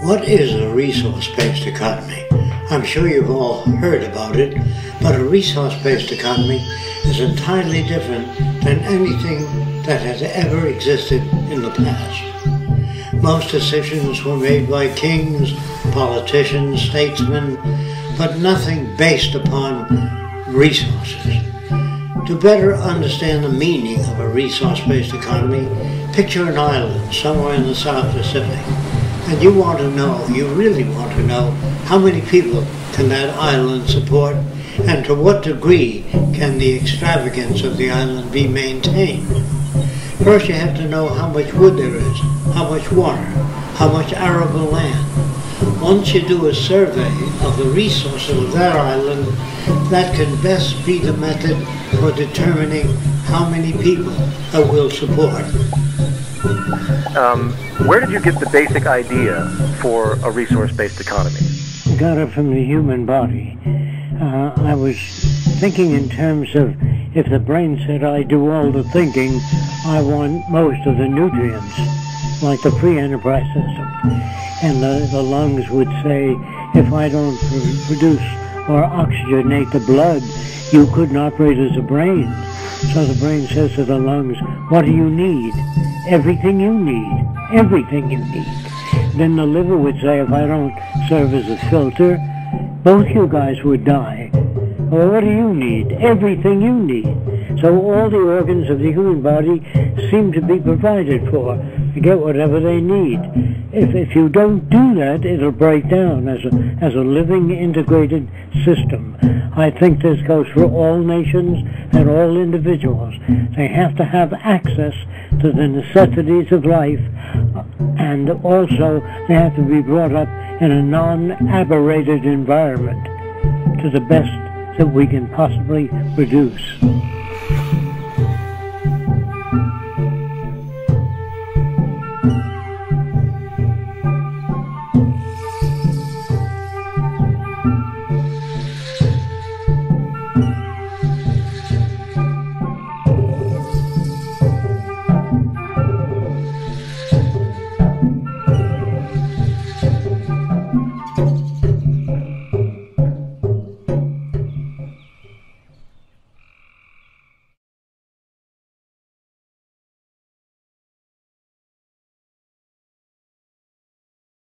What is a resource-based economy? I'm sure you've all heard about it, but a resource-based economy is entirely different than anything that has ever existed in the past. Most decisions were made by kings, politicians, statesmen, but nothing based upon resources. To better understand the meaning of a resource-based economy, picture an island somewhere in the South Pacific. And you want to know, you really want to know, how many people can that island support, and to what degree can the extravagance of the island be maintained. First you have to know how much wood there is, how much water, how much arable land. Once you do a survey of the resources of that island, that can best be the method for determining how many people it will support. Where did you get the basic idea for a resource-based economy? I got it from the human body. I was thinking in terms of, if the brain said I do all the thinking, I want most of the nutrients, like the free enterprise system. And the lungs would say, if I don't produce or oxygenate the blood, you couldn't operate as a brain. So the brain says to the lungs, what do you need? Everything you need. Everything you need. Then the liver would say, if I don't serve as a filter, both you guys would die. Well, what do you need? Everything you need. So all the organs of the human body seem to be provided for to get whatever they need. If you don't do that, it'll break down as a living, integrated system. I think this goes for all nations and all individuals. They have to have access to the necessities of life, and also they have to be brought up in a non-aberrated environment to the best that we can possibly produce.